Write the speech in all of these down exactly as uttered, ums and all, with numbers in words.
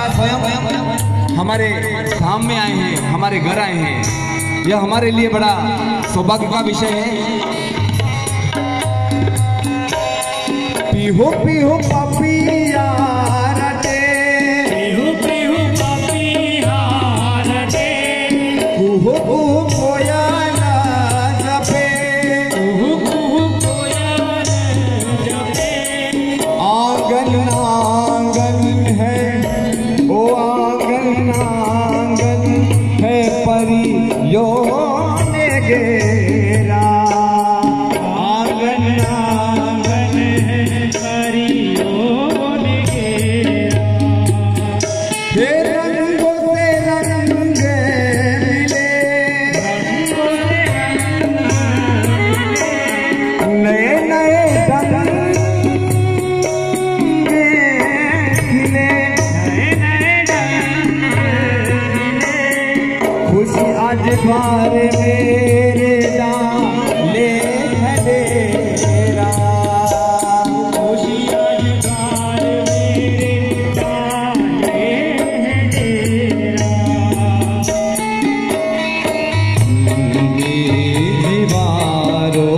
स्वयं हमारे धाम में आए हैं, हमारे घर आए हैं। यह हमारे लिए बड़ा सौभाग्य का विषय है। पीहू पीहू पपिया रटे, पीहू पीहू पपिया रटे, कुहू कुहू कोयल जपे, कुहू कुहू कोयल जपे। आंगन आंगन है, ओ आंगन आंगन है, परियों ने घेरा। आंगन आंगन है, परियों ने घेरा। हे रंगों से रंग मिले, रंगों से रंग मिले, नए नए रंग खिले, नए नए रंग मिले। खुशी आज बार मेरे डाले है डेरा। खुशी आज बार मेरे डाले है डेरा। दीवारो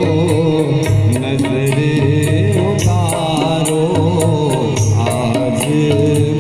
नजर उतारो, आज